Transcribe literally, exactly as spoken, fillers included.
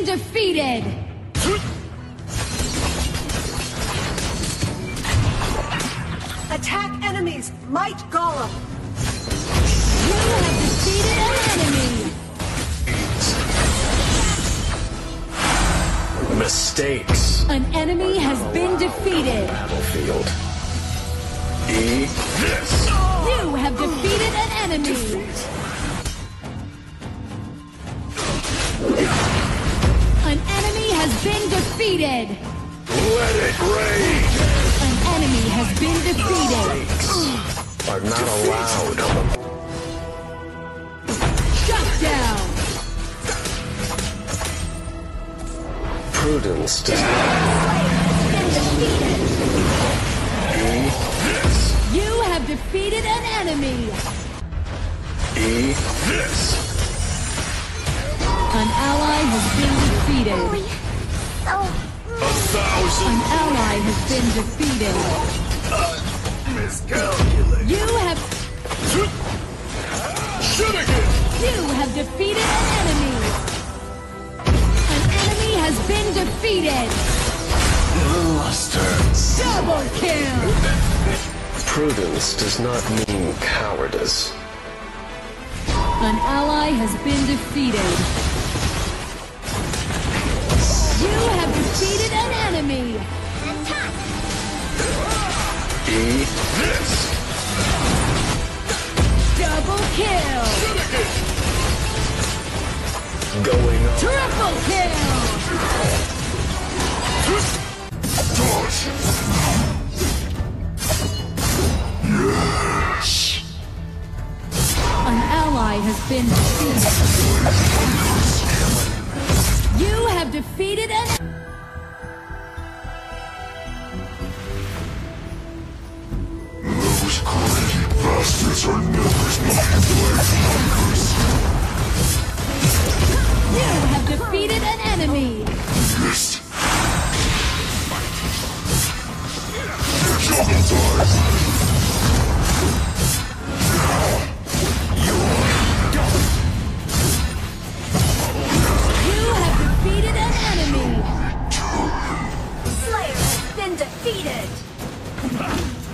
defeated! Attack enemies! Might Golem! You have defeated an enemy! Mistakes. An enemy has been defeated! Battlefield. E. This. You have defeated an enemy! An enemy has been defeated! Let it rain! An enemy has been defeated! Mistakes are not allowed on the... Shut down! Prudence does not... E. This. You have defeated an enemy! E. This. An ally has been defeated! A thousand... An ally has been defeated! Miscalculate. You have... Shoot again! You have defeated an enemy! An enemy has been defeated! Luster. Double kill! Prudence does not mean cowardice. An ally has been defeated. You have defeated an enemy! E. This. Double kill! Going on. Triple kill! Yes. An ally has been defeated. You have defeated an... Those greedy bastards are never smoking blades. You have defeated an enemy! Yes. Double dive. You have defeated an enemy! Slayer has been defeated!